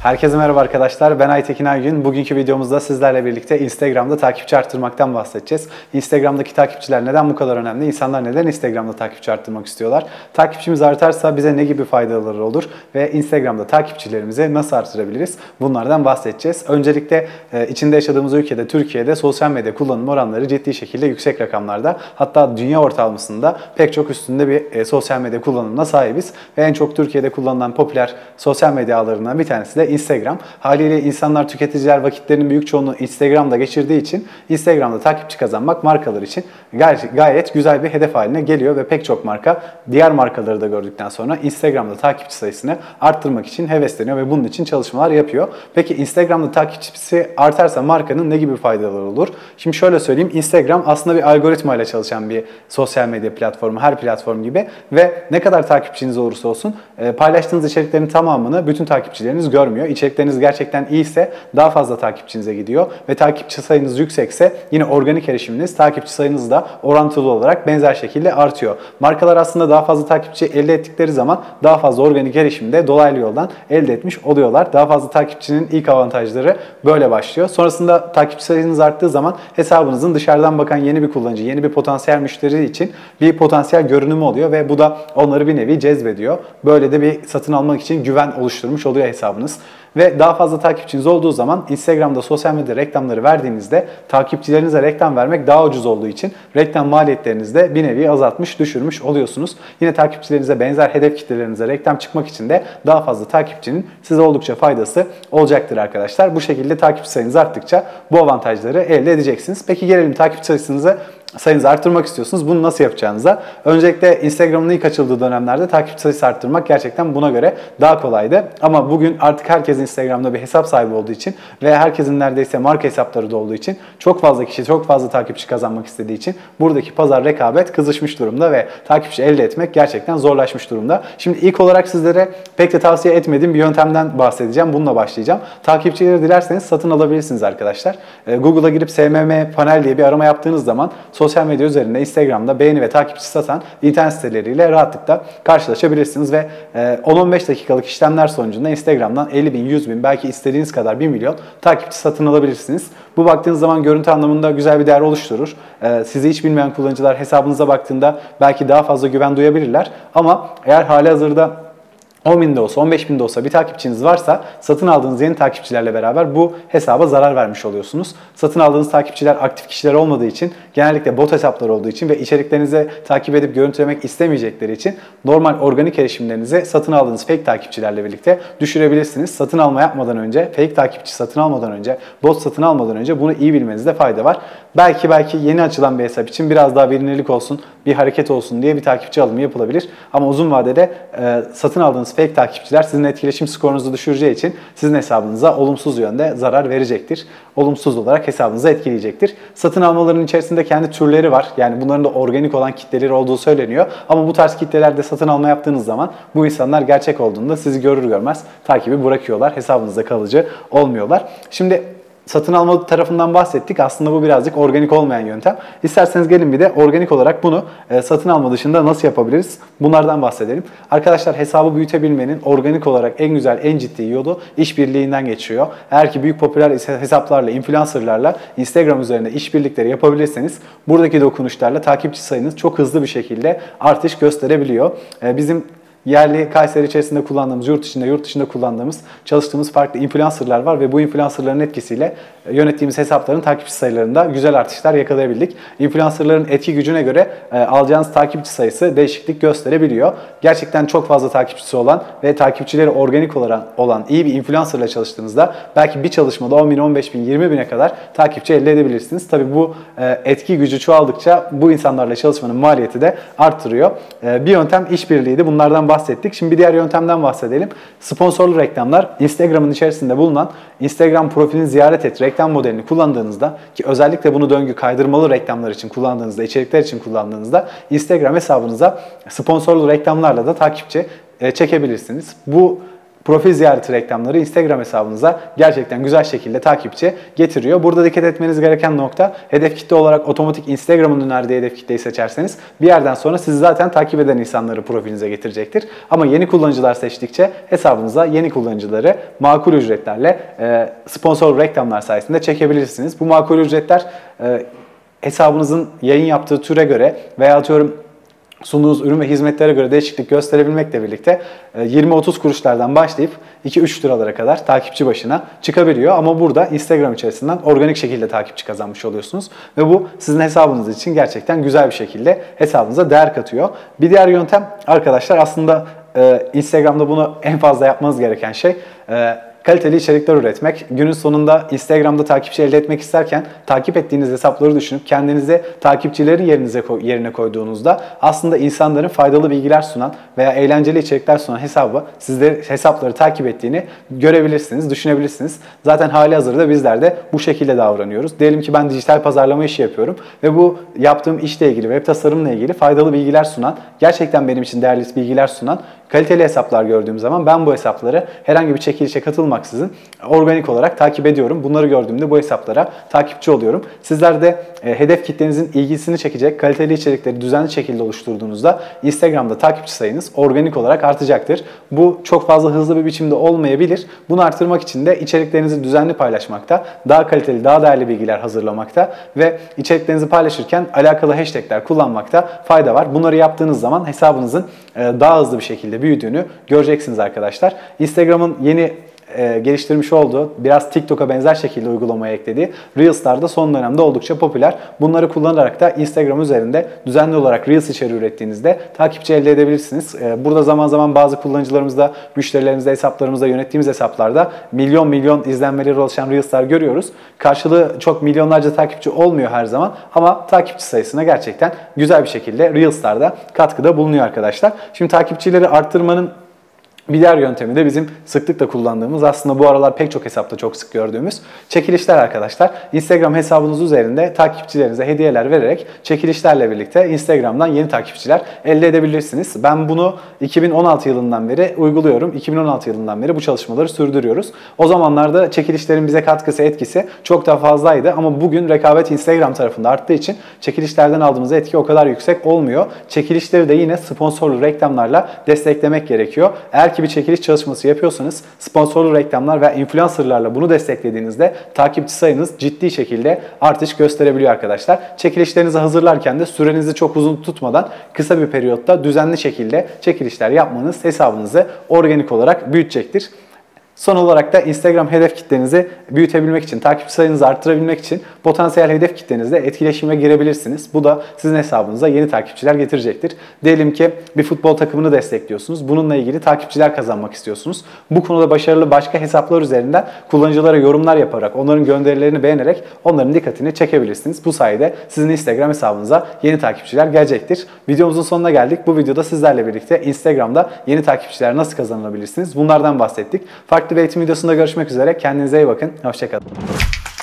Herkese merhaba arkadaşlar, ben Aytekin Aygün. Bugünkü videomuzda sizlerle birlikte Instagram'da takipçi arttırmaktan bahsedeceğiz. Instagram'daki takipçiler neden bu kadar önemli? İnsanlar neden Instagram'da takipçi arttırmak istiyorlar? Takipçimiz artarsa bize ne gibi faydaları olur? Ve Instagram'da takipçilerimizi nasıl artırabiliriz? Bunlardan bahsedeceğiz. Öncelikle içinde yaşadığımız ülkede, Türkiye'de sosyal medya kullanım oranları ciddi şekilde yüksek rakamlarda. Hatta dünya ortalamasında pek çok üstünde bir sosyal medya kullanımına sahibiz. Ve en çok Türkiye'de kullanılan popüler sosyal medya ağlarından bir tanesi de Instagram. Haliyle insanlar, tüketiciler vakitlerinin büyük çoğunluğu Instagram'da geçirdiği için Instagram'da takipçi kazanmak markalar için gayet güzel bir hedef haline geliyor ve pek çok marka diğer markaları da gördükten sonra Instagram'da takipçi sayısını arttırmak için hevesleniyor ve bunun için çalışmalar yapıyor. Peki Instagram'da takipçisi artarsa markanın ne gibi faydaları olur? Şimdi şöyle söyleyeyim, Instagram aslında bir algoritma ile çalışan bir sosyal medya platformu, her platform gibi ve ne kadar takipçiniz olursa olsun paylaştığınız içeriklerin tamamını bütün takipçileriniz görmüyor. İçerikleriniz gerçekten iyiyse daha fazla takipçinize gidiyor ve takipçi sayınız yüksekse yine organik erişiminiz takipçi sayınız da orantılı olarak benzer şekilde artıyor. Markalar aslında daha fazla takipçi elde ettikleri zaman daha fazla organik erişimi de dolaylı yoldan elde etmiş oluyorlar. Daha fazla takipçinin ilk avantajları böyle başlıyor. Sonrasında takipçi sayınız arttığı zaman hesabınızın dışarıdan bakan yeni bir kullanıcı, yeni bir potansiyel müşteri için bir potansiyel görünümü oluyor ve bu da onları bir nevi cezbediyor. Böyle de bir satın almak için güven oluşturmuş oluyor hesabınız. Ve daha fazla takipçiniz olduğu zaman Instagram'da sosyal medya reklamları verdiğinizde takipçilerinize reklam vermek daha ucuz olduğu için reklam maliyetlerinizi de bir nevi azaltmış, düşürmüş oluyorsunuz. Yine takipçilerinize benzer hedef kitlelerinize reklam çıkmak için de daha fazla takipçinin size oldukça faydası olacaktır arkadaşlar. Bu şekilde takipçi sayınız arttıkça bu avantajları elde edeceksiniz. Peki gelelim takipçi sayınızı arttırmak istiyorsunuz. Bunu nasıl yapacağınıza. Öncelikle Instagram'ın ilk açıldığı dönemlerde takipçi sayısı arttırmak gerçekten buna göre daha kolaydı. Ama bugün artık herkes Instagram'da bir hesap sahibi olduğu için ve herkesin neredeyse marka hesapları da olduğu için çok fazla kişi çok fazla takipçi kazanmak istediği için buradaki pazar rekabet kızışmış durumda ve takipçi elde etmek gerçekten zorlaşmış durumda. Şimdi ilk olarak sizlere pek de tavsiye etmediğim bir yöntemden bahsedeceğim. Bununla başlayacağım. Takipçileri dilerseniz satın alabilirsiniz arkadaşlar. Google'a girip SMM panel diye bir arama yaptığınız zaman sosyal medya üzerinde Instagram'da beğeni ve takipçi satan internet siteleriyle rahatlıkla karşılaşabilirsiniz ve 10-15 dakikalık işlemler sonucunda Instagram'dan 50 bin, 100 bin, belki istediğiniz kadar 1 milyon takipçi satın alabilirsiniz. Bu baktığınız zaman görüntü anlamında güzel bir değer oluşturur. Sizi hiç bilmeyen kullanıcılar hesabınıza baktığında belki daha fazla güven duyabilirler. Ama eğer halihazırda 10 bin de olsa, 15 bin de olsa bir takipçiniz varsa satın aldığınız yeni takipçilerle beraber bu hesaba zarar vermiş oluyorsunuz. Satın aldığınız takipçiler aktif kişiler olmadığı için, genellikle bot hesaplar olduğu için ve içeriklerinizi takip edip görüntülemek istemeyecekleri için normal organik erişimlerinizi satın aldığınız fake takipçilerle birlikte düşürebilirsiniz. Satın alma yapmadan önce, fake takipçi satın almadan önce, bot satın almadan önce bunu iyi bilmenizde fayda var. Belki yeni açılan bir hesap için biraz daha bilinirlik olsun, bir hareket olsun diye bir takipçi alımı yapılabilir. Ama uzun vadede satın aldığınız fake takipçiler sizin etkileşim skorunuzu düşüreceği için sizin hesabınıza olumsuz yönde zarar verecektir. Olumsuz olarak hesabınızı etkileyecektir. Satın almaların içerisinde kendi türleri var. Yani bunların da organik olan kitleleri olduğu söyleniyor. Ama bu tarz kitlelerde satın alma yaptığınız zaman bu insanlar gerçek olduğunda sizi görür görmez takibi bırakıyorlar. Hesabınızda kalıcı olmuyorlar. Şimdi satın alma tarafından bahsettik. Aslında bu birazcık organik olmayan yöntem. İsterseniz gelin bir de organik olarak bunu satın alma dışında nasıl yapabiliriz? Bunlardan bahsedelim. Arkadaşlar, hesabı büyütebilmenin organik olarak en güzel, en ciddi yolu işbirliğinden geçiyor. Eğer ki büyük popüler hesaplarla, influencerlarla Instagram üzerinde işbirlikleri yapabilirseniz buradaki dokunuşlarla takipçi sayınız çok hızlı bir şekilde artış gösterebiliyor. Bizim yerli Kayseri içerisinde kullandığımız, yurt dışında kullandığımız, çalıştığımız farklı influencerlar var ve bu influencerların etkisiyle yönettiğimiz hesapların takipçi sayılarında güzel artışlar yakalayabildik. Influencerların etki gücüne göre alacağınız takipçi sayısı değişiklik gösterebiliyor. Gerçekten çok fazla takipçisi olan ve takipçileri organik olan iyi bir influencerla çalıştığınızda belki bir çalışmada 10 bin, 15 bin, 20 bine kadar takipçi elde edebilirsiniz. Tabii bu etki gücü çoğaldıkça bu insanlarla çalışmanın maliyeti de arttırıyor. Bir yöntem işbirliğiydi. Bunlardan bahsettik. Şimdi bir diğer yöntemden bahsedelim. Sponsorlu reklamlar. Instagram'ın içerisinde bulunan Instagram profilini ziyaret et reklam modelini kullandığınızda, ki özellikle bunu döngü kaydırmalı reklamlar için kullandığınızda, içerikler için kullandığınızda Instagram hesabınıza sponsorlu reklamlarla da takipçi çekebilirsiniz. Bu profil ziyareti reklamları Instagram hesabınıza gerçekten güzel şekilde takipçi getiriyor. Burada dikkat etmeniz gereken nokta, hedef kitle olarak otomatik Instagram'ın önerdiği hedef kitleyi seçerseniz bir yerden sonra sizi zaten takip eden insanları profilinize getirecektir. Ama yeni kullanıcılar seçtikçe hesabınıza yeni kullanıcıları makul ücretlerle sponsor reklamlar sayesinde çekebilirsiniz. Bu makul ücretler hesabınızın yayın yaptığı türe göre veya atıyorum sunduğunuz ürün ve hizmetlere göre değişiklik gösterebilmekle birlikte 20-30 kuruşlardan başlayıp 2-3 liralara kadar takipçi başına çıkabiliyor. Ama burada Instagram içerisinden organik şekilde takipçi kazanmış oluyorsunuz. Ve bu sizin hesabınız için gerçekten güzel bir şekilde hesabınıza değer katıyor. Bir diğer yöntem arkadaşlar, aslında Instagram'da bunu en fazla yapmanız gereken şey kaliteli içerikler üretmek. Günün sonunda Instagram'da takipçi elde etmek isterken takip ettiğiniz hesapları düşünüp kendinizi takipçilerin yerine koyduğunuzda aslında insanların faydalı bilgiler sunan veya eğlenceli içerikler sunan hesapları takip ettiğini görebilirsiniz, düşünebilirsiniz. Zaten halihazırda bizler de bu şekilde davranıyoruz. Diyelim ki ben dijital pazarlama işi yapıyorum ve bu yaptığım işle ilgili, web tasarımla ilgili faydalı bilgiler sunan, gerçekten benim için değerli bilgiler sunan kaliteli hesaplar gördüğüm zaman ben bu hesapları herhangi bir çekilişe katılmaksızın organik olarak takip ediyorum. Bunları gördüğümde bu hesaplara takipçi oluyorum. Sizler de hedef kitlenizin ilgisini çekecek kaliteli içerikleri düzenli şekilde oluşturduğunuzda Instagram'da takipçi sayınız organik olarak artacaktır. Bu çok fazla hızlı bir biçimde olmayabilir. Bunu artırmak için de içeriklerinizi düzenli paylaşmakta, daha kaliteli, daha değerli bilgiler hazırlamakta ve içeriklerinizi paylaşırken alakalı hashtagler kullanmakta fayda var. Bunları yaptığınız zaman hesabınızın daha hızlı bir şekilde büyüdüğünü göreceksiniz arkadaşlar. Instagram'ın yeni geliştirmiş olduğu, biraz TikTok'a benzer şekilde uygulamaya eklediği Reels'lar da son dönemde oldukça popüler. Bunları kullanarak da Instagram üzerinde düzenli olarak Reels içeriği ürettiğinizde takipçi elde edebilirsiniz. Burada zaman zaman bazı kullanıcılarımızda, müşterilerimizde, hesaplarımızda, yönettiğimiz hesaplarda milyon izlenmeleri ulaşan Reels'lar görüyoruz. Karşılığı çok milyonlarca takipçi olmuyor her zaman ama takipçi sayısına gerçekten güzel bir şekilde Reels'larda katkıda bulunuyor arkadaşlar. Şimdi takipçileri arttırmanın bir diğer yöntemi de bizim sıklıkla kullandığımız, aslında bu aralar pek çok hesapta çok sık gördüğümüz çekilişler arkadaşlar. Instagram hesabınız üzerinde takipçilerinize hediyeler vererek çekilişlerle birlikte Instagram'dan yeni takipçiler elde edebilirsiniz. Ben bunu 2016 yılından beri uyguluyorum. 2016 yılından beri bu çalışmaları sürdürüyoruz. O zamanlarda çekilişlerin bize katkısı, etkisi çok daha fazlaydı ama bugün rekabet Instagram tarafında arttığı için çekilişlerden aldığımız etki o kadar yüksek olmuyor. Çekilişleri de yine sponsorlu reklamlarla desteklemek gerekiyor. Eğer ki bir çekiliş çalışması yapıyorsanız sponsorlu reklamlar ve influencerlarla bunu desteklediğinizde takipçi sayınız ciddi şekilde artış gösterebiliyor arkadaşlar. Çekilişlerinizi hazırlarken de sürenizi çok uzun tutmadan kısa bir periyotta düzenli şekilde çekilişler yapmanız hesabınızı organik olarak büyütecektir. Son olarak da Instagram hedef kitlenizi büyütebilmek için, takipçi sayınızı arttırabilmek için potansiyel hedef kitlenizle etkileşime girebilirsiniz. Bu da sizin hesabınıza yeni takipçiler getirecektir. Diyelim ki bir futbol takımını destekliyorsunuz. Bununla ilgili takipçiler kazanmak istiyorsunuz. Bu konuda başarılı başka hesaplar üzerinden kullanıcılara yorumlar yaparak, onların gönderilerini beğenerek onların dikkatini çekebilirsiniz. Bu sayede sizin Instagram hesabınıza yeni takipçiler gelecektir. Videomuzun sonuna geldik. Bu videoda sizlerle birlikte Instagram'da yeni takipçiler nasıl kazanılabilirsiniz? Bunlardan bahsettik. Farklı bir eğitim videosunda görüşmek üzere. Kendinize iyi bakın. Hoşça kalın.